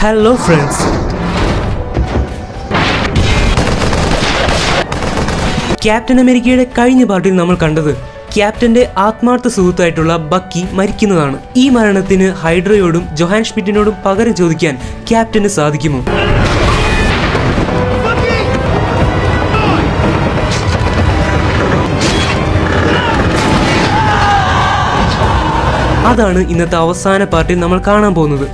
Hello friends. Captain അമേരിക്കയുടെ കഴിഞ്ഞ പാർട്ടിൽ നമ്മൾ കണ്ടത് ക്യാപ്റ്റന്റെ ആത്മാർത്ഥ സുഹൃത്തായിട്ടുള്ള ബക്കി മരിക്കുന്നതാണ്. ഈ മരണത്തിന് ഹൈഡ്രയോടും ജോഹാൻ ഷ്മിറ്റിനോടും പകരം ചോദിക്കാൻ ക്യാപ്റ്റന് സാധിക്കുമോ? അതാണ് ഇന്നത്തെ അവസാന പാർട്ടിൽ നമ്മൾ കാണാൻ പോകുന്നത്.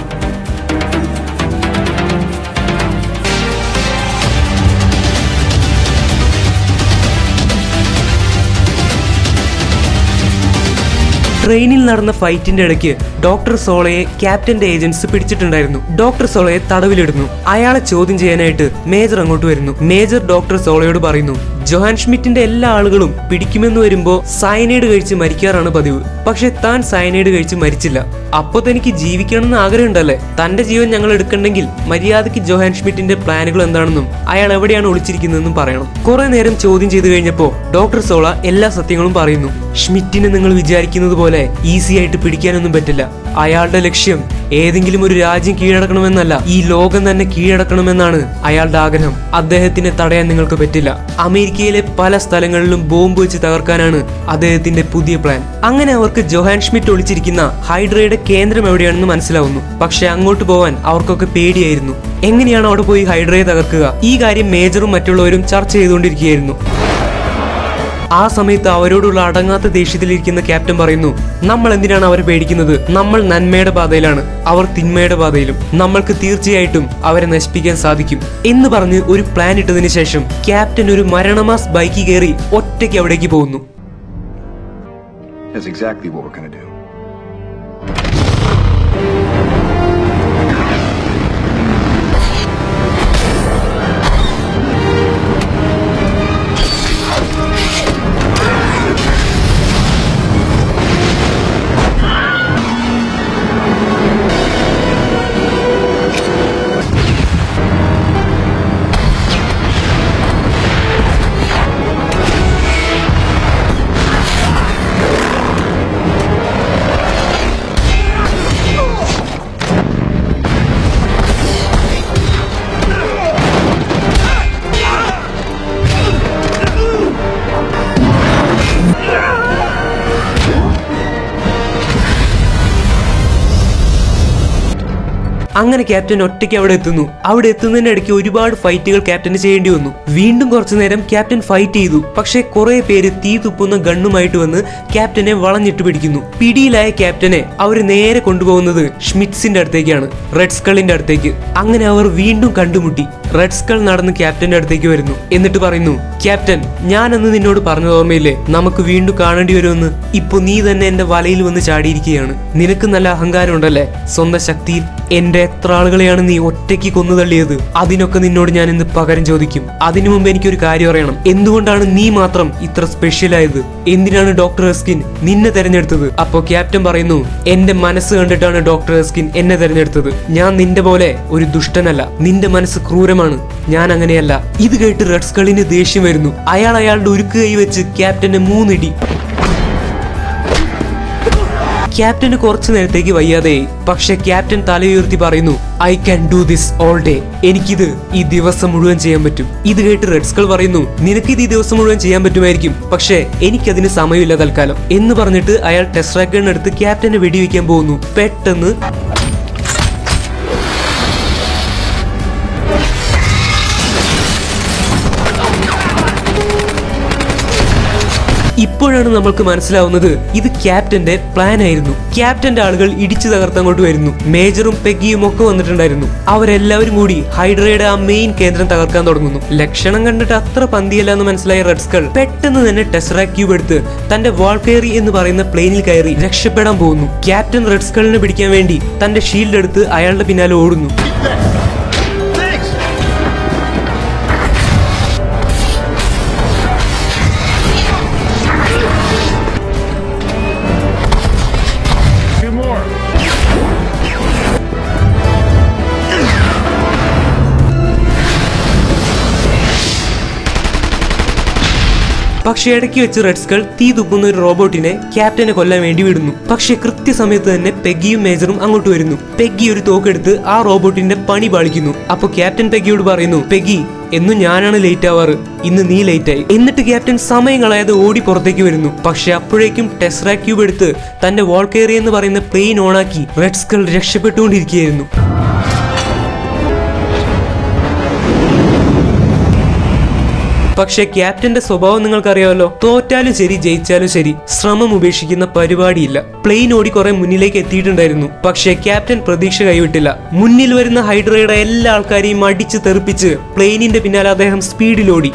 ട്രെയിനിൽ നടന്ന ഫൈറ്റിന്റെ ഇടയ്ക്ക് ഡോക്ടർ സോളയെ ക്യാപ്റ്റന്റെ ഏജന്റ്സ് പിടിച്ചിട്ടുണ്ടായിരുന്നു. ഡോക്ടർ സോളയെ തടവിലിടുന്നു. അയാളെ ചോദ്യം ചെയ്യാനായിട്ട് മേജർ അങ്ങോട്ട് വരുന്നു. മേജർ ഡോക്ടർ സോളയോട് പറയുന്നു, ജോഹാൻ ഷ്മിറ്റിന്റെ എല്ലാ ആളുകളും പിടിക്കുമെന്ന് വരുമ്പോ സയനൈഡ് കഴിച്ച് മരിക്കാറാണ് പതിവ്. പക്ഷെ താൻ സയനൈഡ് കഴിച്ച് മരിച്ചില്ല. അപ്പൊ തനിക്ക് ജീവിക്കണമെന്ന് ആഗ്രഹമുണ്ടല്ലേ? തന്റെ ജീവൻ ഞങ്ങൾ എടുക്കണ്ടെങ്കിൽ മര്യാദയ്ക്ക് ജോഹാൻ ഷ്മിറ്റിന്റെ പ്ലാനുകൾ എന്താണെന്നും അയാൾ എവിടെയാണ് ഒളിച്ചിരിക്കുന്നതെന്നും പറയണം. കുറെ നേരം ചോദ്യം ചെയ്തു കഴിഞ്ഞപ്പോ ഡോക്ടർ സോള എല്ലാ സത്യങ്ങളും പറയുന്നു. ഷ്മിറ്റിനെ നിങ്ങൾ വിചാരിക്കുന്നത് പോലെ ഈസി ആയിട്ട് പിടിക്കാനൊന്നും പറ്റില്ല. അയാളുടെ ലക്ഷ്യം ഏതെങ്കിലും ഒരു രാജ്യം കീഴടക്കണമെന്നല്ല, ഈ ലോകം തന്നെ കീഴടക്കണമെന്നാണ് അയാളുടെ ആഗ്രഹം. അദ്ദേഹത്തിനെ തടയാൻ നിങ്ങൾക്ക് പറ്റില്ല. അമേരിക്കയിലെ പല സ്ഥലങ്ങളിലും ബോംബ് വെച്ച് തകർക്കാനാണ് അദ്ദേഹത്തിന്റെ പുതിയ പ്ലാൻ. അങ്ങനെ അവർക്ക് ജോഹാൻ ഷ്മിറ്റ് ഒളിച്ചിരിക്കുന്ന ഹൈഡ്രയുടെ കേന്ദ്രം എവിടെയാണെന്ന് മനസ്സിലാവുന്നു. പക്ഷെ അങ്ങോട്ട് പോവാൻ അവർക്കൊക്കെ പേടിയായിരുന്നു. എങ്ങനെയാണ് അവിടെ പോയി ഹൈഡ്രയെ തകർക്കുക? ഈ കാര്യം മേജറും മറ്റുള്ളവരും ചർച്ച ചെയ്തുകൊണ്ടിരിക്കുകയായിരുന്നു. ആ സമയത്ത് അവരോടുള്ള അടങ്ങാത്ത ദേഷ്യത്തിലിരിക്കുന്ന ക്യാപ്റ്റൻ പറയുന്നു, നമ്മൾ എന്തിനാണ് അവരെ പേടിക്കുന്നത്? നമ്മൾ നന്മയുടെ പാതയിലാണ്, അവർ തിന്മയുടെ പാതയിലും. നമ്മൾക്ക് തീർച്ചയായിട്ടും അവരെ നശിപ്പിക്കാൻ സാധിക്കും എന്ന് പറഞ്ഞ് ഒരു പ്ലാൻ ഇട്ടതിന് ശേഷം ക്യാപ്റ്റൻ ഒരു മരണമാസ് ബൈക്ക് കയറി ഒറ്റയ്ക്ക് അവിടേക്ക് പോകുന്നു. അങ്ങനെ ക്യാപ്റ്റൻ ഒറ്റയ്ക്ക് അവിടെ എത്തുന്നു. അവിടെ എത്തുന്നതിന്റെ ഇടയ്ക്ക് ഒരുപാട് ഫൈറ്റുകൾ ക്യാപ്റ്റന് ചെയ്യേണ്ടി വന്നു. വീണ്ടും കുറച്ചു നേരം ക്യാപ്റ്റൻ ഫൈറ്റ് ചെയ്തു. പക്ഷെ കുറെ പേര് തീ തുപ്പുന്ന ഗണ്ണുമായിട്ട് വന്ന് ക്യാപ്റ്റനെ വളഞ്ഞിട്ട് പിടിക്കുന്നു. പിടിയിലായ ക്യാപ്റ്റനെ അവർ നേരെ കൊണ്ടുപോകുന്നത് ഷ്മിറ്റ്സിന്റെ അടുത്തേക്കാണ്, റെഡ് സ്കളിന്റെ അടുത്തേക്ക്. അങ്ങനെ അവർ വീണ്ടും കണ്ടുമുട്ടി. റെഡ് സ്കൾ നടന്ന് ക്യാപ്റ്റന്റെ അടുത്തേക്ക് വരുന്നു. എന്നിട്ട് പറയുന്നു, ക്യാപ്റ്റൻ, ഞാൻ അന്ന് നിന്നോട് പറഞ്ഞത് ഓർമ്മയില്ലേ, നമുക്ക് വീണ്ടും കാണേണ്ടി വരുമെന്ന്. ഇപ്പൊ നീ തന്നെ എന്റെ വലയിൽ വന്ന് ചാടിയിരിക്കുകയാണ്. നിനക്ക് നല്ല അഹങ്കാരം ഉണ്ടല്ലേ? സ്വന്തം ശക്തിയിൽ എന്റെ എത്ര ആളുകളെയാണ് നീ ഒറ്റയ്ക്ക് കൊന്നു തള്ളിയത്? അതിനൊക്കെ നിന്നോട് ഞാൻ ഇന്ന് പകരം ചോദിക്കും. അതിനു മുമ്പ് എനിക്കൊരു കാര്യം അറിയണം. എന്തുകൊണ്ടാണ് നീ മാത്രം ഇത്ര സ്പെഷ്യൽ ആയത്? എന്തിനാണ് ഡോക്ടർ എസ്കിൻ നിന്നെ തെരഞ്ഞെടുത്തത്? അപ്പോ ക്യാപ്റ്റൻ പറയുന്നു, എന്റെ മനസ്സ് കണ്ടിട്ടാണ് ഡോക്ടർ എസ്കിൻ എന്നെ തെരഞ്ഞെടുത്തത്. ഞാൻ നിന്റെ പോലെ ഒരു ദുഷ്ടനല്ല. നിന്റെ മനസ്സ് ക്രൂരമാണ്, ഞാൻ അങ്ങനെയല്ല. ഇത് കേട്ട് റെഡ് സ്കളിന് ദേഷ്യം വരുന്നു. അയാളുടെ ഉരുക്ക് കൈ വെച്ച് ക്യാപ്റ്റന്റെ 3 ഇടി. ക്യാപ്റ്റന് കുറച്ചു നേരത്തേക്ക് വയ്യാതെയായി. പക്ഷെ ക്യാപ്റ്റൻ തലയുയർത്തി പറയുന്നു, I can do this all day. എനിക്കിത് ഈ ദിവസം മുഴുവൻ ചെയ്യാൻ പറ്റും. ഇത് കേട്ട് റെഡ് സ്കൾ പറയുന്നു, നിനക്കിത് ഈ ദിവസം മുഴുവൻ ചെയ്യാൻ പറ്റുമായിരിക്കും, പക്ഷെ എനിക്കതിന് സമയമില്ല തൽക്കാലം എന്ന് പറഞ്ഞിട്ട് അയാൾ ടെസ്റാക്ക് ഗൺ എടുത്ത് ക്യാപ്റ്റനെ വെടിവെക്കാൻ പോകുന്നു. പെട്ടെന്ന് ഇപ്പോഴാണ് നമ്മൾക്ക് മനസ്സിലാവുന്നത് ഇത് ക്യാപ്റ്റന്റെ പ്ലാൻ ആയിരുന്നു. ക്യാപ്റ്റന്റെ ആളുകൾ ഇടിച്ചു തകർത്തങ്ങോട്ട് വരുന്നു. മേജറും പെഗിയും ഒക്കെ വന്നിട്ടുണ്ടായിരുന്നു. അവരെല്ലാവരും കൂടി ഹൈഡ്രയുടെ ആ മെയിൻ കേന്ദ്രം തകർക്കാൻ തുടങ്ങുന്നു. ലക്ഷണം കണ്ടിട്ട് അത്ര പന്തിയല്ല എന്ന് മനസ്സിലായ റെഡ് സ്കൾ പെട്ടെന്ന് തന്നെ ടെസ്റാക്ക് ക്യൂബ് എടുത്ത് തന്റെ വാൾക്കേറി എന്ന് പറയുന്ന പ്ലെയിനിൽ കയറി രക്ഷപ്പെടാൻ പോകുന്നു. ക്യാപ്റ്റൻ റെഡ് സ്കളിനെ പിടിക്കാൻ വേണ്ടി തന്റെ ഷീൽഡ് എടുത്ത് അയാളുടെ പിന്നാലെ ഓടുന്നു. പക്ഷെ ഇടയ്ക്ക് വെച്ച് റെഡ് സ്കൾ തീ തുപ്പുന്ന ഒരു റോബോട്ടിനെ ക്യാപ്റ്റനെ കൊല്ലാൻ വേണ്ടി വിടുന്നു. പക്ഷെ കൃത്യസമയത്ത് തന്നെ പെഗ്ഗിയും മേജറും അങ്ങോട്ട് വരുന്നു. പെഗ്ഗി ഒരു തോക്കെടുത്ത് ആ റോബോട്ടിന്റെ പണി പാളിക്കുന്നു. അപ്പൊ ക്യാപ്റ്റൻ പെഗ്ഗിയോട് പറയുന്നു, പെഗ്ഗി എന്നും ഞാനാണ് ലേറ്റ് ആവാറ്, ഇന്ന് നീ ലേറ്റ് ആയി. എന്നിട്ട് ക്യാപ്റ്റൻ സമയം കളയാതെ ഓടി പുറത്തേക്ക് വരുന്നു. പക്ഷെ അപ്പോഴേക്കും ടെസ്റാ ക്യൂബ് എടുത്ത് തന്റെ വാൾക്കേറി എന്ന് പറയുന്ന പ്ലെയിൻ ഓണാക്കി റെഡ് സ്കൾ രക്ഷപ്പെട്ടുകൊണ്ടിരിക്കുകയായിരുന്നു. പക്ഷെ ക്യാപ്റ്റന്റെ സ്വഭാവം നിങ്ങൾക്കറിയാമല്ലോ. തോറ്റാലും ശരി ജയിച്ചാലും ശരി ശ്രമം ഉപേക്ഷിക്കുന്ന പരിപാടിയില്ല. പ്ലെയിൻ ഓടി കുറെ മുന്നിലേക്ക് എത്തിയിട്ടുണ്ടായിരുന്നു. പക്ഷെ ക്യാപ്റ്റൻ പ്രതീക്ഷ കൈവിട്ടില്ല. മുന്നിൽ വരുന്ന ഹൈഡ്രയുടെ എല്ലാ ആൾക്കാരെയും അടിച്ച് തെറിപ്പിച്ച് പ്ലെയിനിന്റെ പിന്നാലെ അദ്ദേഹം സ്പീഡിലോടി.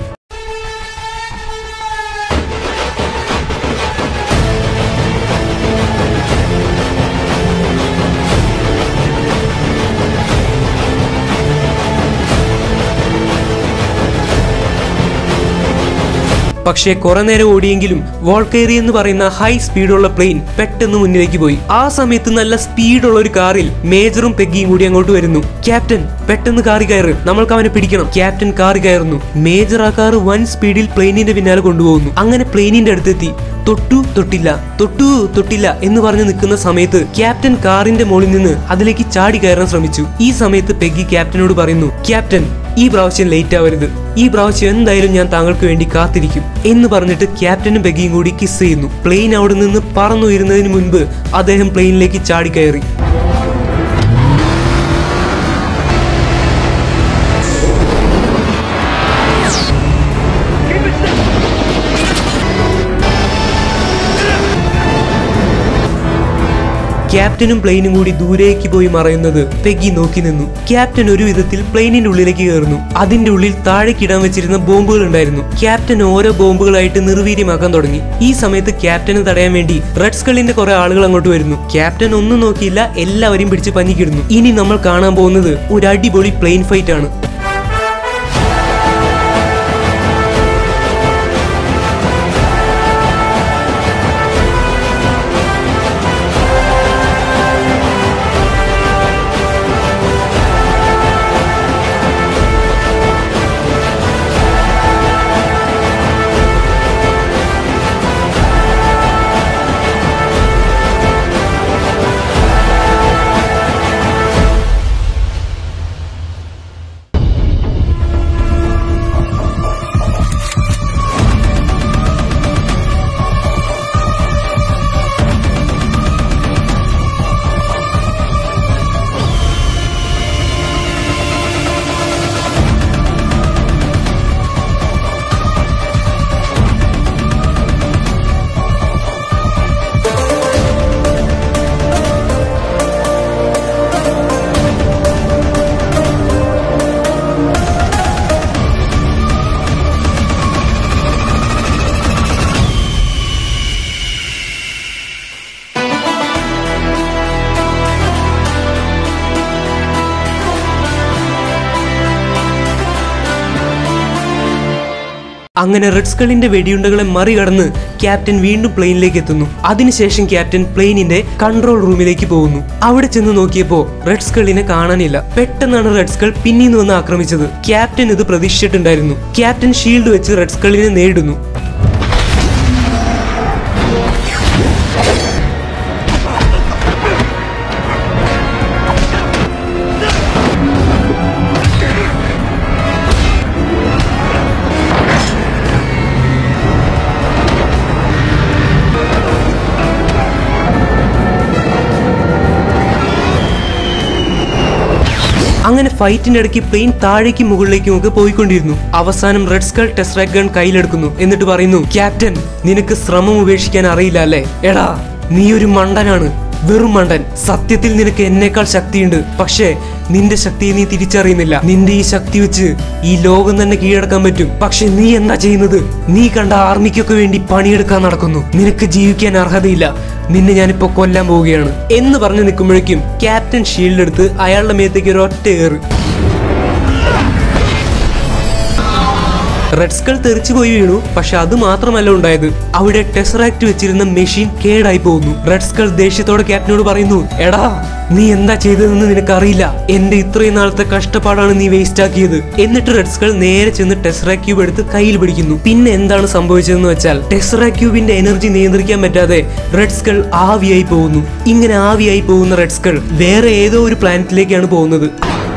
പക്ഷേ കുറെ നേരം ഓടിയെങ്കിലും വാൾക്കേറി എന്ന് പറയുന്ന ഹൈ സ്പീഡുള്ള പ്ലെയിൻ പെട്ടെന്ന് മുന്നിലേക്ക് പോയി. ആ സമയത്ത് നല്ല സ്പീഡുള്ള ഒരു കാറിൽ മേജറും പെഗ്ഗിയും കൂടി അങ്ങോട്ട് വരുന്നു. ക്യാപ്റ്റൻ പെട്ടെന്ന് കാറി കയറ്, നമ്മൾക്ക് അവനെ പിടിക്കണം. ക്യാപ്റ്റൻ കാറി കയറുന്നു. മേജർ ആ കാർ വൻ സ്പീഡിൽ പ്ലെയിനിന്റെ പിന്നാലെ കൊണ്ടുപോകുന്നു. അങ്ങനെ പ്ലെയിനിന്റെ അടുത്തെത്തി. തൊട്ടു തൊട്ടില്ല, തൊട്ടു തൊട്ടില്ല എന്ന് പറഞ്ഞ് നിൽക്കുന്ന സമയത്ത് ക്യാപ്റ്റൻ കാറിന്റെ മുകളിൽ നിന്ന് അതിലേക്ക് ചാടി കയറാൻ ശ്രമിച്ചു. ഈ സമയത്ത് പെഗ്ഗി ക്യാപ്റ്റനോട് പറയുന്നു, ക്യാപ്റ്റൻ ഈ പ്രാവശ്യം ലേറ്റ് ആവരുത്, ഈ പ്രാവശ്യം എന്തായാലും ഞാൻ താങ്കൾക്ക് വേണ്ടി കാത്തിരിക്കും എന്ന് പറഞ്ഞിട്ട് ക്യാപ്റ്റനും പെഗ്ഗിയും കൂടി കിസ് ചെയ്യുന്നു. പ്ലെയിൻ അവിടെ നിന്ന് പറന്നുയരുന്നതിന് മുൻപ് അദ്ദേഹം പ്ലെയിനിലേക്ക് ചാടി കയറി. ക്യാപ്റ്റനും പ്ലെയിനും കൂടി ദൂരേക്ക് പോയി മറയുന്നത് പെഗ്ഗി നോക്കി നിന്നു. ക്യാപ്റ്റൻ ഒരു വിധത്തിൽ പ്ലെയിനിന്റെ ഉള്ളിലേക്ക് കയറുന്നു. അതിന്റെ ഉള്ളിൽ താഴേക്കിടാൻ വെച്ചിരുന്ന ബോംബുകൾ ഉണ്ടായിരുന്നു. ക്യാപ്റ്റൻ ഓരോ ബോംബുകളായിട്ട് നിർവീര്യമാക്കാൻ തുടങ്ങി. ഈ സമയത്ത് ക്യാപ്റ്റനെ തടയാൻ വേണ്ടി റെഡ് സ്കളിന്റെ കുറെ ആളുകൾ അങ്ങോട്ട് വരുന്നു. ക്യാപ്റ്റൻ ഒന്നും നോക്കിയില്ല, എല്ലാവരെയും പിടിച്ച് പഞ്ഞിക്കിടുന്നു. ഇനി നമ്മൾ കാണാൻ പോകുന്നത് ഒരു അടിപൊളി പ്ലെയിൻ ഫൈറ്റ് ആണ്. അങ്ങനെ റെഡ് സ്കളിന്റെ വെടിയുണ്ടകളെ മറികടന്ന് ക്യാപ്റ്റൻ വീണ്ടും പ്ലെയിനിലേക്ക് എത്തുന്നു. അതിനുശേഷം ക്യാപ്റ്റൻ പ്ലെയിനിന്റെ കൺട്രോൾ റൂമിലേക്ക് പോകുന്നു. അവിടെ ചെന്ന് നോക്കിയപ്പോ റെഡ് സ്കളിനെ കാണാനില്ല. പെട്ടെന്നാണ് റെഡ് സ്കൾ പിന്നീന്ന് വന്ന് ആക്രമിച്ചത്. ക്യാപ്റ്റൻ ഇത് പ്രതീക്ഷിച്ചിട്ടുണ്ടായിരുന്നു. ക്യാപ്റ്റൻ ഷീൽഡ് വെച്ച് റെഡ് സ്കളിനെ നേരിടുന്നു. അങ്ങനെ ഫൈറ്റിന്റെ ഇടയ്ക്ക് പ്ലെയിൻ താഴേക്കും മുകളിലേക്കും ഒക്കെ പോയിക്കൊണ്ടിരുന്നു. അവസാനം റെഡ് സ്കൾ ടെസ്റാ ഗൺ കയ്യിലെടുക്കുന്നു. എന്നിട്ട് പറയുന്നു, ക്യാപ്റ്റൻ നിനക്ക് ശ്രമം ഉപേക്ഷിക്കാൻ അറിയില്ല അല്ലേ? എടാ നീ ഒരു മണ്ടനാണ്, വെറും മണ്ടൻ. സത്യത്തിൽ നിനക്ക് എന്നേക്കാൾ ശക്തിയുണ്ട്. പക്ഷേ നിന്റെ ശക്തിയെ നീ തിരിച്ചറിയുന്നില്ല. നിന്റെ ഈ ശക്തി വെച്ച് ഈ ലോകം തന്നെ കീഴടക്കാൻ പറ്റും. പക്ഷെ നീ എന്താ ചെയ്യുന്നത്? നീ കണ്ട ആർമിക്കൊക്കെ വേണ്ടി പണിയെടുക്കാൻ നടക്കുന്നു. നിനക്ക് ജീവിക്കാൻ അർഹതയില്ല. നിന്നെ ഞാനിപ്പോ കൊല്ലാൻ പോവുകയാണ് എന്ന് പറഞ്ഞു നിൽക്കുമ്പോഴേക്കും ക്യാപ്റ്റൻ ഷീൽഡ് എടുത്ത് അയാളുടെ മേത്തേക്ക് ഒരു ഒറ്റ ഏറ്. റെഡ് സ്കൾ തെറിച്ചു പോയി വീണു. പക്ഷെ അത് മാത്രമല്ല ഉണ്ടായത്, അവിടെ ടെസറാക്ട് വെച്ചിരുന്ന മെഷീൻ കേടായി പോകുന്നു. റെഡ് സ്കൾ ദേഷ്യത്തോടെ ക്യാപ്റ്റനോട് പറയുന്നു, എടാ നീ എന്താ ചെയ്തതെന്ന് നിനക്കറിയില്ല, എന്റെ ഇത്രയും നാളത്തെ കഷ്ടപ്പാടാണ് നീ വേസ്റ്റ് ആക്കിയത്. എന്നിട്ട് റെഡ് സ്കൾ നേരെ ചെന്ന് ടെസ്റാ ക്യൂബ് എടുത്ത് കയ്യിൽ പിടിക്കുന്നു. പിന്നെ എന്താണ് സംഭവിച്ചതെന്ന് വെച്ചാൽ ടെസ്റാ ക്യൂബിന്റെ എനർജി നിയന്ത്രിക്കാൻ പറ്റാതെ റെഡ് സ്കൾ ആവിയായി പോകുന്നു. ഇങ്ങനെ ആവിയായി പോകുന്ന റെഡ് സ്കൾ വേറെ ഏതോ ഒരു പ്ലാനറ്റിലേക്കാണ് പോകുന്നത്.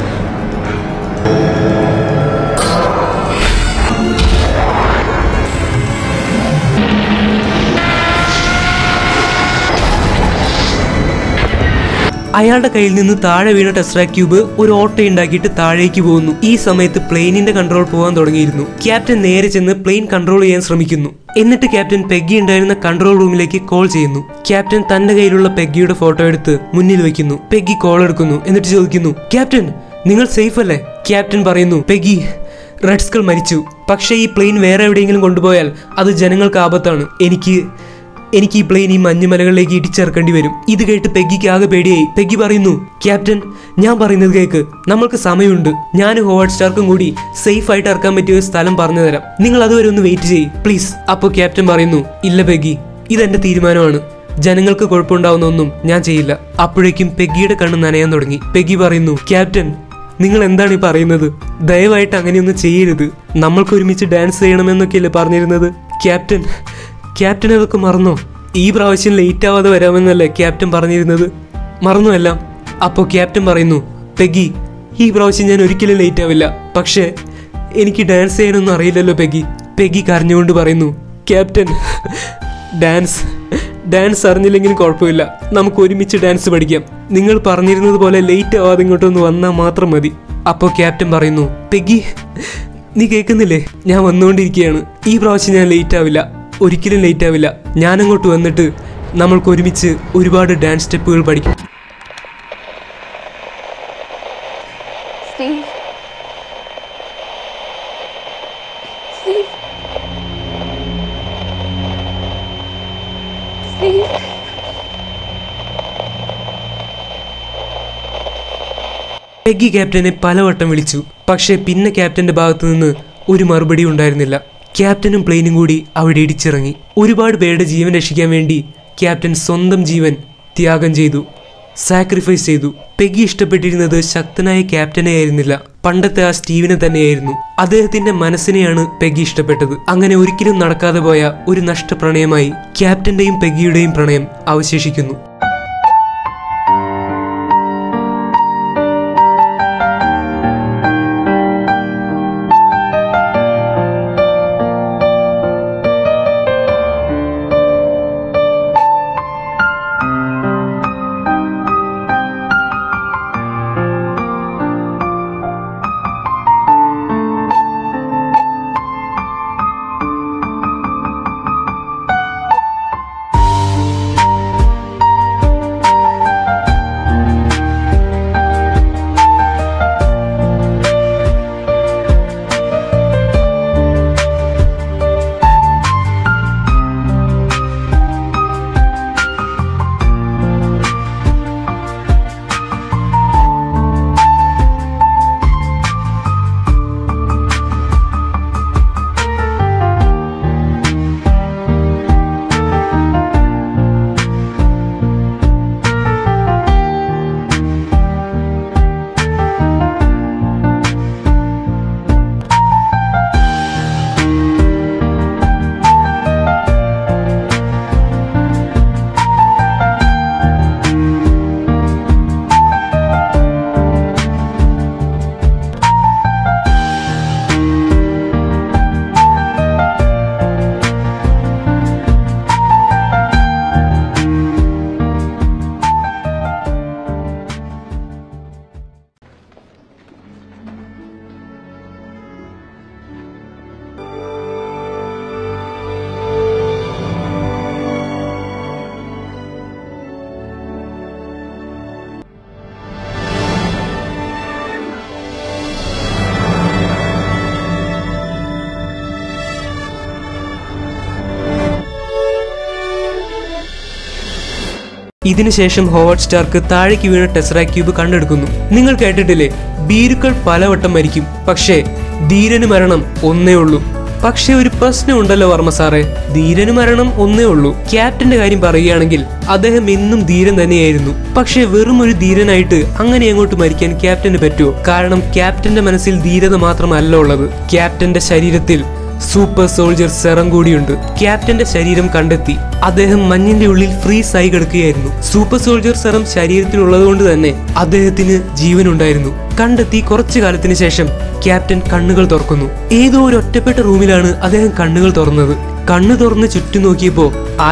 അയാളുടെ കയ്യിൽ നിന്ന് താഴെ വീണ ടെസ്റാ ക്യൂബ് ഒരു ഓട്ടയുണ്ടാക്കിയിട്ട് താഴേക്ക് പോകുന്നു. ഈ സമയത്ത് പ്ലെയിനിന്റെ കൺട്രോൾ പോകാൻ തുടങ്ങിയിരുന്നു. ക്യാപ്റ്റൻ നേരെ ചെന്ന് പ്ലെയിൻ കൺട്രോൾ ചെയ്യാൻ ശ്രമിക്കുന്നു. എന്നിട്ട് ക്യാപ്റ്റൻ പെഗ്ഗി ഉണ്ടായിരുന്ന കൺട്രോൾ റൂമിലേക്ക് കോൾ ചെയ്യുന്നു. ക്യാപ്റ്റൻ തന്റെ കയ്യിലുള്ള പെഗ്ഗിയുടെ ഫോട്ടോ എടുത്ത് മുന്നിൽ വെക്കുന്നു. പെഗ്ഗി കോൾ എടുക്കുന്നു. എന്നിട്ട് ചോദിക്കുന്നു, ക്യാപ്റ്റൻ നിങ്ങൾ സേഫ് അല്ലേ? ക്യാപ്റ്റൻ പറയുന്നു, പെഗ്ഗി റെഡ് സ്കൾ മരിച്ചു. പക്ഷേ ഈ പ്ലെയിൻ വേറെ എവിടെയെങ്കിലും കൊണ്ടുപോയാൽ അത് ജനങ്ങൾക്ക് ആപത്താണ്. എനിക്ക് ഈ പ്ലെയിൻ ഈ മഞ്ഞുമലകളിലേക്ക് ഇടിച്ചിറക്കേണ്ടി വരും. ഇത് കേട്ട് പെഗ്ഗിക്ക് ആകെ പേടിയായി. പെഗ്ഗി പറയുന്നു, ക്യാപ്റ്റൻ ഞാൻ പറയുന്നത് കേൾക്ക്, നമ്മൾക്ക് സമയമുണ്ട്. ഞാനും ഹോവാർഡ് സ്റ്റാർക്കും കൂടി സേഫ് ആയിട്ട് ഇറക്കാൻ പറ്റിയ ഒരു സ്ഥലം പറഞ്ഞു തരാം. നിങ്ങൾ അതുവരെ ഒന്ന് വെയിറ്റ് ചെയ്യ് പ്ലീസ്. അപ്പോൾ ക്യാപ്റ്റൻ പറയുന്നു, ഇല്ല പെഗ്ഗി, ഇതെന്റെ തീരുമാനമാണ്. ജനങ്ങൾക്ക് കുഴപ്പമുണ്ടാവുന്ന ഒന്നും ഞാൻ ചെയ്യില്ല. അപ്പോഴേക്കും പെഗ്ഗിയുടെ കണ്ണ് നനയാൻ തുടങ്ങി. പെഗ്ഗി പറയുന്നു, ക്യാപ്റ്റൻ നിങ്ങൾ എന്താണ് ഈ പറയുന്നത്? ദയവായിട്ട് അങ്ങനെയൊന്നും ചെയ്യരുത്. നമ്മൾക്ക് ഒരുമിച്ച് ഡാൻസ് ചെയ്യണമെന്നൊക്കെയല്ലേ പറഞ്ഞിരുന്നത്? ക്യാപ്റ്റൻ അതൊക്കെ മറന്നോ? ഈ പ്രാവശ്യം ലേറ്റ് ആവാതെ വരാമെന്നല്ലേ ക്യാപ്റ്റൻ പറഞ്ഞിരുന്നത്? മറന്നു എല്ലാം. അപ്പോൾ ക്യാപ്റ്റൻ പറയുന്നു, പെഗ്ഗി ഈ പ്രാവശ്യം ഞാൻ ഒരിക്കലും ലേറ്റ് ആവില്ല. പക്ഷേ എനിക്ക് ഡാൻസ് ചെയ്യാനൊന്നും അറിയില്ലല്ലോ പെഗ്ഗി. പെഗ്ഗി കരഞ്ഞുകൊണ്ട് പറയുന്നു, ക്യാപ്റ്റൻ ഡാൻസ് അറിഞ്ഞില്ലെങ്കിലും കുഴപ്പമില്ല, നമുക്ക് ഒരുമിച്ച് ഡാൻസ് പഠിക്കാം. നിങ്ങൾ പറഞ്ഞിരുന്നത് പോലെ ലേറ്റ് ആവാതെ ഇങ്ങോട്ടൊന്ന് വന്നാൽ മാത്രം മതി. അപ്പോൾ ക്യാപ്റ്റൻ പറയുന്നു, പെഗ്ഗി നീ കേൾക്കുന്നില്ലേ? ഞാൻ വന്നുകൊണ്ടിരിക്കുകയാണ്. ഈ പ്രാവശ്യം ഞാൻ ലേറ്റ് ആവില്ല, ഒരിക്കലും ലേറ്റ് ആവില്ല. ഞാനങ്ങോട്ട് വന്നിട്ട് നമ്മൾക്ക് ഒരുമിച്ച് ഒരുപാട് ഡാൻസ് സ്റ്റെപ്പുകൾ പഠിക്കും. പെഗ്ഗി ക്യാപ്റ്റനെ പലവട്ടം വിളിച്ചു. പക്ഷേ പിന്നെ ക്യാപ്റ്റന്റെ ഭാഗത്തു നിന്ന് ഒരു മറുപടി ഉണ്ടായിരുന്നില്ല. ക്യാപ്റ്റനും പ്ലെയിനും കൂടി അവിടെ ഇടിച്ചിറങ്ങി. ഒരുപാട് പേരുടെ ജീവൻ രക്ഷിക്കാൻ വേണ്ടി ക്യാപ്റ്റൻ സ്വന്തം ജീവൻ ത്യാഗം ചെയ്തു, സാക്രിഫൈസ് ചെയ്തു. പെഗ്ഗി ഇഷ്ടപ്പെട്ടിരുന്നത് ശക്തനായ ക്യാപ്റ്റനെ ആയിരുന്നില്ല, പണ്ടത്തെ ആ സ്റ്റീവിനെ തന്നെയായിരുന്നു. അദ്ദേഹത്തിന്റെ മനസ്സിനെയാണ് പെഗ്ഗി ഇഷ്ടപ്പെട്ടത്. അങ്ങനെ ഒരിക്കലും നടക്കാതെ പോയ ഒരു നഷ്ടപ്രണയമായി ക്യാപ്റ്റന്റെയും പെഗ്ഗിയുടെയും പ്രണയം അവശേഷിക്കുന്നു. ഇതിനുശേഷം ഹോവാർഡ് സ്റ്റാർക്ക് താഴേക്ക് വീണ ടെസ്റാ ക്യൂബ് കണ്ടെടുക്കുന്നു. നിങ്ങൾ കേട്ടിട്ടില്ലേ, ഭീരുക്കൾ പലവട്ടം മരിക്കും, പക്ഷേ ധീരന് മരണം ഒന്നേ ഉള്ളൂ. പക്ഷെ ഒരു പ്രശ്നം ഉണ്ടല്ലോ വർമ്മ സാറേ, ധീരന് മരണം ഒന്നേ ഉള്ളൂ. ക്യാപ്റ്റന്റെ കാര്യം പറയുകയാണെങ്കിൽ അദ്ദേഹം എന്നും ധീരൻ തന്നെയായിരുന്നു. പക്ഷെ വെറും ഒരു ധീരനായിട്ട് അങ്ങനെ അങ്ങോട്ട് മരിക്കാൻ ക്യാപ്റ്റന് പറ്റുമോ? കാരണം ക്യാപ്റ്റന്റെ മനസ്സിൽ ധീരത മാത്രമല്ല ഉള്ളത്, ക്യാപ്റ്റന്റെ ശരീരത്തിൽ സൂപ്പർ സോൾജർ സെറം കൂടിയുണ്ട്. ക്യാപ്റ്റന്റെ ശരീരം കണ്ടെത്തി അദ്ദേഹം മഞ്ഞിന്റെ ഉള്ളിൽ ഫ്രീസ് ആയി കിടക്കുകയായിരുന്നു. സൂപ്പർ സോൾജർ സെറം ശരീരത്തിലുള്ളത് കൊണ്ട് തന്നെ അദ്ദേഹത്തിന് ജീവനുണ്ടായിരുന്നു. കണ്ടെത്തി കുറച്ചു കാലത്തിന് ശേഷം ക്യാപ്റ്റൻ കണ്ണുകൾ തുറക്കുന്നു. ഏതോ ഒരു ഒറ്റപ്പെട്ട റൂമിലാണ് അദ്ദേഹം കണ്ണുകൾ തുറന്നത്. കണ്ണു തുറന്ന് ചുറ്റും നോക്കിയപ്പോ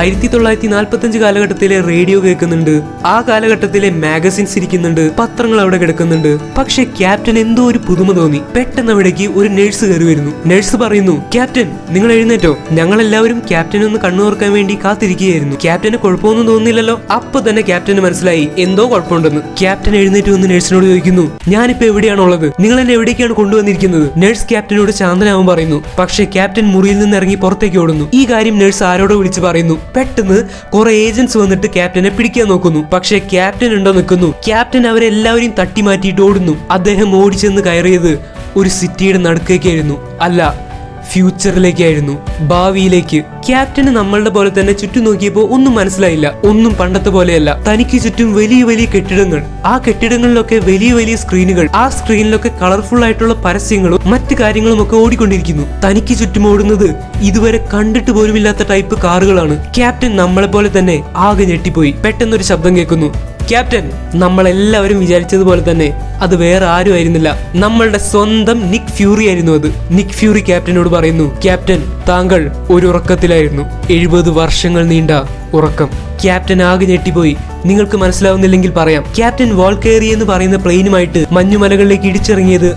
1945 കാലഘട്ടത്തിലെ റേഡിയോ കേൾക്കുന്നുണ്ട്, ആ കാലഘട്ടത്തിലെ മാഗസിൻസ് ഇരിക്കുന്നുണ്ട്, പത്രങ്ങൾ അവിടെ കിടക്കുന്നുണ്ട്. പക്ഷെ ക്യാപ്റ്റൻ എന്തോ ഒരു പുതുമ തോന്നി. പെട്ടെന്ന് അവിടേക്ക് ഒരു നഴ്സ് കയറി വരുന്നു. നഴ്സ് പറയുന്നു, ക്യാപ്റ്റൻ നിങ്ങൾ എഴുന്നേറ്റോ? ഞങ്ങളെല്ലാവരും ക്യാപ്റ്റൻ ഒന്ന് കണ്ണു തുറക്കാൻ വേണ്ടി കാത്തിരിക്കുകയായിരുന്നു. ക്യാപ്റ്റന് കുഴപ്പമൊന്നും തോന്നുന്നില്ലല്ലോ? അപ്പൊ തന്നെ ക്യാപ്റ്റന് മനസ്സിലായി എന്തോ കുഴപ്പമുണ്ടെന്ന്. ക്യാപ്റ്റൻ എഴുന്നേറ്റ് വന്ന് നഴ്സിനോട് ചോദിക്കുന്നു, ഞാനിപ്പോ എവിടെയാണുള്ളത്? നിങ്ങൾ എന്നെ എവിടേക്കാണ് കൊണ്ടുവന്നിരിക്കുന്നത്? നഴ്സ് ക്യാപ്റ്റനോട് ശാന്തനാവാൻ പറയുന്നു. പക്ഷെ ക്യാപ്റ്റൻ മുറിയിൽ നിന്ന് ഇറങ്ങി പുറത്തേക്ക് ഓടുന്നു. ഈ കാര്യം നഴ്സ് ആരോടോ വിളിച്ച് പറയുന്നു. പെട്ടെന്ന് കുറെ ഏജന്റ്സ് വന്നിട്ട് ക്യാപ്റ്റനെ പിടിക്കാൻ നോക്കുന്നു. പക്ഷെ ക്യാപ്റ്റൻ ഉണ്ടോ നിൽക്കുന്നു. ക്യാപ്റ്റൻ അവരെല്ലാവരെയും തട്ടി മാറ്റിയിട്ട് ഓടുന്നു. അദ്ദേഹം ഓടിച്ചെന്ന് കയറിയത് ഒരു സിറ്റിയുടെ നടുക്കേക്കായിരുന്നു, അല്ല ഫ്യൂച്ചറിലേക്കായിരുന്നു, ഭാവിയിലേക്ക്. ക്യാപ്റ്റന് നമ്മളുടെ പോലെ തന്നെ ചുറ്റും നോക്കിയപ്പോ ഒന്നും മനസ്സിലായില്ല. ഒന്നും പണ്ടത്തെ പോലെയല്ല. തനിക്ക് ചുറ്റും വലിയ വലിയ കെട്ടിടങ്ങൾ, ആ കെട്ടിടങ്ങളിലൊക്കെ വലിയ വലിയ സ്ക്രീനുകൾ, ആ സ്ക്രീനിലൊക്കെ കളർഫുൾ ആയിട്ടുള്ള പരസ്യങ്ങളും മറ്റു കാര്യങ്ങളും ഒക്കെ ഓടിക്കൊണ്ടിരിക്കുന്നു. തനിക്ക് ചുറ്റും ഓടുന്നത് ഇതുവരെ കണ്ടിട്ട് പോലുമില്ലാത്ത ടൈപ്പ് കാറുകളാണ്. ക്യാപ്റ്റൻ നമ്മളെ പോലെ തന്നെ ആകെ ഞെട്ടിപ്പോയി. പെട്ടെന്നൊരു ശബ്ദം കേൾക്കുന്നു, ക്യാപ്റ്റൻ. നമ്മളെല്ലാവരും വിചാരിച്ചതുപോലെ തന്നെ അത് വേറെ ആരും ആയിരുന്നില്ല, നമ്മളുടെ സ്വന്തം നിക് ഫ്യൂറി ആയിരുന്നു അത്. നിക് ഫ്യൂറി ക്യാപ്റ്റനോട് പറയുന്നു, ക്യാപ്റ്റൻ താങ്കൾ ഒരു ഉറക്കത്തിലായിരുന്നു, 70 വർഷങ്ങൾ നീണ്ട ഉറക്കം. ക്യാപ്റ്റൻ ആകെ ഞെട്ടിപ്പോയി. നിങ്ങൾക്ക് മനസ്സിലാവുന്നില്ലെങ്കിൽ പറയാം. ക്യാപ്റ്റൻ വാൾക്കേറി എന്ന് പറയുന്ന പ്ലെയിനുമായിട്ട് മഞ്ഞുമലകളിലേക്ക് ഇടിച്ചിറങ്ങിയത്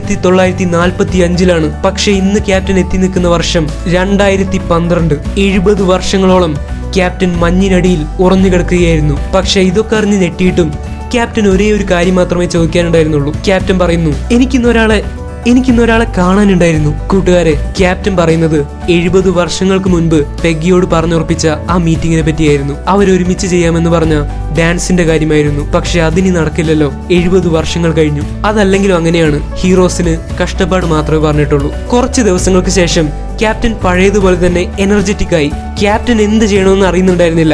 1945-ലാണ്. പക്ഷെ ഇന്ന് ക്യാപ്റ്റൻ എത്തി നിൽക്കുന്ന വർഷം 2012. 70 വർഷങ്ങളോളം ക്യാപ്റ്റൻ മഞ്ഞിനടിയിൽ ഉറഞ്ഞു കിടക്കുകയായിരുന്നു. പക്ഷെ ഇതൊക്കെ അറിഞ്ഞ് ഞെട്ടിയിട്ടും ക്യാപ്റ്റൻ ഒരേ ഒരു കാര്യം മാത്രമേ ചോദിക്കാനുണ്ടായിരുന്നുള്ളൂ. ക്യാപ്റ്റൻ പറയുന്നു, എനിക്കിന്നൊരാളെ കാണാനുണ്ടായിരുന്നു. കൂട്ടുകാരെ, ക്യാപ്റ്റൻ പറയുന്നത് 70 വർഷങ്ങൾക്ക് മുൻപ് പെഗ്ഗിയോട് പറഞ്ഞുറപ്പിച്ച ആ മീറ്റിങ്ങിനെ പറ്റിയായിരുന്നു. അവരൊരുമിച്ച് ചെയ്യാമെന്ന് പറഞ്ഞ ഡാൻസിന്റെ കാര്യമായിരുന്നു. പക്ഷെ അതിനി നടക്കില്ലല്ലോ, 70 വർഷങ്ങൾ കഴിഞ്ഞു. അതല്ലെങ്കിലും അങ്ങനെയാണ്, ഹീറോസിന് കഷ്ടപ്പാട് മാത്രമേ പറഞ്ഞിട്ടുള്ളൂ. കുറച്ച് ദിവസങ്ങൾക്ക് ശേഷം ക്യാപ്റ്റൻ പഴയതുപോലെ തന്നെ എനർജറ്റിക് ആയി. ക്യാപ്റ്റൻ എന്ത് ചെയ്യണമെന്ന് അറിയുന്നുണ്ടായിരുന്നില്ല.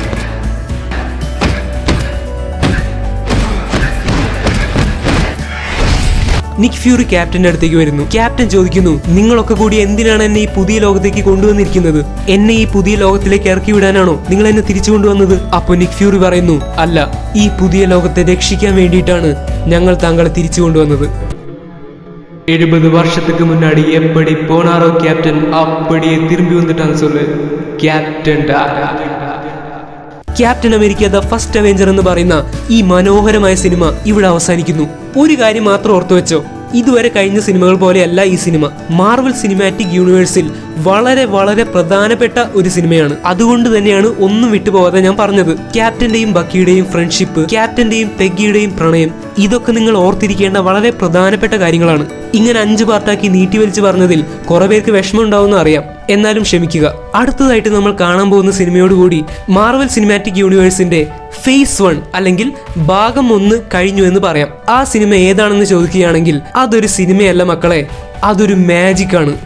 നിക് ഫ്യൂറി ക്യാപ്റ്റന്റെ അടുത്തേക്ക് വരുന്നു. ക്യാപ്റ്റൻ ചോദിക്കുന്നു, നിങ്ങളൊക്കെ കൂടി എന്തിനാണ് എന്നെ ഈ പുതിയ ലോകത്തേക്ക് കൊണ്ടുവന്നിരിക്കുന്നത്? എന്നെ ഈ പുതിയ ലോകത്തിലേക്ക് ഇറക്കി വിടാനാണോ നിങ്ങൾ എന്നെ തിരിച്ചു കൊണ്ടുവന്നത്? അപ്പൊ നിക് ഫ്യൂറി പറയുന്നു, അല്ല, ഈ പുതിയ ലോകത്തെ രക്ഷിക്കാൻ വേണ്ടിയിട്ടാണ് ഞങ്ങൾ താങ്കളെ തിരിച്ചു കൊണ്ടുവന്നത്. 70 വർഷத்துக்கு முன்னாடி எப்படி போனாரோ கேப்டன் அப்படியே திரும்பி வந்துட்டான்னு சொல்லு captain. Captain America the first avenger എന്ന് പറയുന്ന ഈ മനോഹരമായ സിനിമ ഇവിടെ അവസാനിക്കുന്നു. ഒരു കാര്യം മാത്രം ഓർത്തു വെച്ചോ, ഇതുവരെ കഴിഞ്ഞ സിനിമകൾ പോലെയല്ല ഈ സിനിമ. മാർവൽ സിനിമാറ്റിക് യൂണിവേഴ്സിൽ വളരെ വളരെ പ്രധാനപ്പെട്ട ഒരു സിനിമയാണ്. അതുകൊണ്ട് തന്നെയാണ് ഒന്നും വിട്ടുപോകാതെ ഞാൻ പറഞ്ഞത്. ക്യാപ്റ്റന്റെയും ബക്കിയുടെയും ഫ്രണ്ട്ഷിപ്പ്, ക്യാപ്റ്റന്റെയും പെഗ്ഗിയുടെയും പ്രണയം, ഇതൊക്കെ നിങ്ങൾ ഓർത്തിരിക്കേണ്ട വളരെ പ്രധാനപ്പെട്ട കാര്യങ്ങളാണ്. ഇങ്ങനെ 5 പാർട്ടാക്കി നീട്ടി വലിച്ചു പറഞ്ഞതിൽ കുറെ പേർക്ക് വിഷമം ഉണ്ടാവുമെന്ന് അറിയാം, എന്നാലും ക്ഷമിക്കുക. അടുത്തതായിട്ട് നമ്മൾ കാണാൻ പോകുന്ന സിനിമയോടുകൂടി മാർവൽ സിനിമാറ്റിക് യൂണിവേഴ്സിന്റെ ഫേസ് 1 അല്ലെങ്കിൽ ഭാഗം 1 കഴിഞ്ഞു എന്ന് പറയാം. ആ സിനിമ ഏതാണെന്ന് ചോദിക്കുകയാണെങ്കിൽ അതൊരു സിനിമയല്ല മക്കളെ, അതൊരു മാജിക് ആണ്.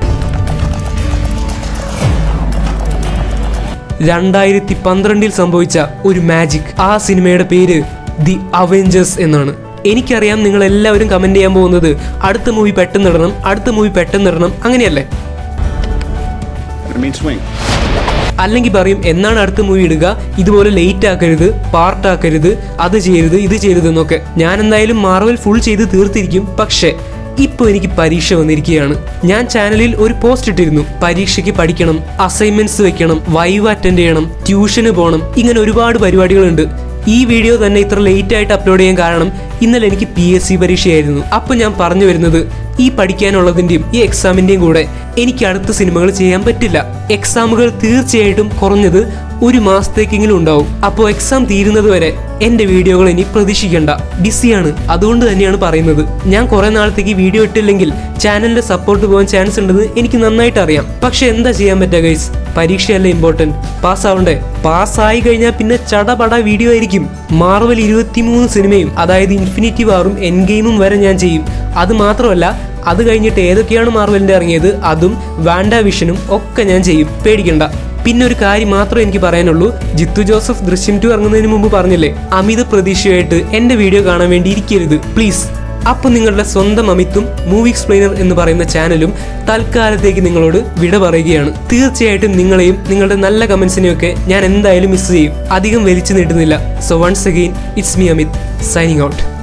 2012 സംഭവിച്ച ഒരു മാജിക്. ആ സിനിമയുടെ പേര് ദി അവെഞ്ചേഴ്സ് എന്നാണ്. എനിക്കറിയാം നിങ്ങൾ എല്ലാവരും കമന്റ് ചെയ്യാൻ പോകുന്നത് അടുത്ത മൂവി പെട്ടെന്നിടണം അങ്ങനെയല്ലേ? അല്ലെങ്കിൽ പറയും, എന്നാണ് അടുത്ത മൂവി ഇടുക, ഇതുപോലെ ലേറ്റ് ആക്കരുത്, പാർട്ടാക്കരുത്, അത് ചെയ്യരുത്, ഇത് ചെയ്യരുത് എന്നൊക്കെ. ഞാൻ എന്തായാലും മാർവൽ ഫുൾ ചെയ്ത് തീർത്തിരിക്കും. പക്ഷേ ഇപ്പോൾ എനിക്ക് പരീക്ഷ വന്നിരിക്കുകയാണ്. ഞാൻ ചാനലിൽ ഒരു പോസ്റ്റ് ഇട്ടിരുന്നു, പരീക്ഷയ്ക്ക് പഠിക്കണം, അസൈൻമെന്റ്സ് വെക്കണം, വൈവ് അറ്റൻഡ് ചെയ്യണം, ട്യൂഷന് പോകണം, ഇങ്ങനെ ഒരുപാട് പരിപാടികളുണ്ട്. ഈ വീഡിയോ തന്നെ ഇത്ര ലേറ്റ് ആയിട്ട് അപ്ലോഡ് ചെയ്യാൻ കാരണം ഇന്നലെ എനിക്ക് PSC പരീക്ഷയായിരുന്നു. അപ്പൊ ഞാൻ പറഞ്ഞു വരുന്നത്, ഈ പഠിക്കാനുള്ളതിന്റെയും ഈ എക്സാമിന്റെയും കൂടെ എനിക്ക് അടുത്ത സിനിമകൾ ചെയ്യാൻ പറ്റില്ല. എക്സാമുകൾ തീർച്ചയായിട്ടും കുറഞ്ഞത് 1 മാസത്തേക്കെങ്കിലും ഉണ്ടാവും. അപ്പോൾ എക്സാം തീരുന്നത് വരെ എന്റെ വീഡിയോകൾ ഇനി പ്രതീക്ഷിക്കണ്ട. ബിസിയാണ്, അതുകൊണ്ട് തന്നെയാണ് പറയുന്നത്. ഞാൻ കുറെ നാളത്തേക്ക് വീഡിയോ ഇട്ടില്ലെങ്കിൽ ചാനലിന്റെ സപ്പോർട്ട് പോകാൻ ചാൻസ് ഉണ്ടെന്ന് എനിക്ക് നന്നായിട്ട് അറിയാം. പക്ഷെ എന്താ ചെയ്യാൻ പറ്റുക ഗൈസ്, പരീക്ഷയല്ലേ ഇമ്പോർട്ടന്റ്, പാസ്സാവണ്ടേ. പാസ്സായി കഴിഞ്ഞാൽ പിന്നെ ചടപട വീഡിയോ ആയിരിക്കും. മാർവൽ 23 സിനിമയും, അതായത് ഇൻഫിനിറ്റി വാറും എൻഡ് ഗെയിമും വരെ ഞാൻ ചെയ്യും. അത് മാത്രമല്ല, അത് കഴിഞ്ഞിട്ട് ഏതൊക്കെയാണ് മാർവലിന്റെ ഇറങ്ങിയത് അതും വാൻഡാ വിഷനും ഒക്കെ ഞാൻ ചെയ്യും, പേടിക്കണ്ട. പിന്നെ ഒരു കാര്യം മാത്രമേ എനിക്ക് പറയാനുള്ളൂ, ജിത്തു ജോസഫ് ദൃശ്യം 2 ഇറങ്ങുന്നതിന് മുമ്പ് പറഞ്ഞില്ലേ, അമിത പ്രതീക്ഷയായിട്ട് എന്റെ വീഡിയോ കാണാൻ വേണ്ടി ഇരിക്കരുത് പ്ലീസ്. അപ്പോൾ നിങ്ങളുടെ സ്വന്തം അമിത്തും മൂവി എക്സ്പ്ലെയിനർ എന്ന് പറയുന്ന ചാനലും തൽക്കാലത്തേക്ക് നിങ്ങളോട് വിട പറയുകയാണ്. തീർച്ചയായിട്ടും നിങ്ങളെയും നിങ്ങളുടെ നല്ല കമന്റ്സിനെയൊക്കെ ഞാൻ എന്തായാലും മിസ് ചെയ്യും. അധികം വലിച്ചു നീട്ടുന്നില്ല. So once again it's me Amit, signing out.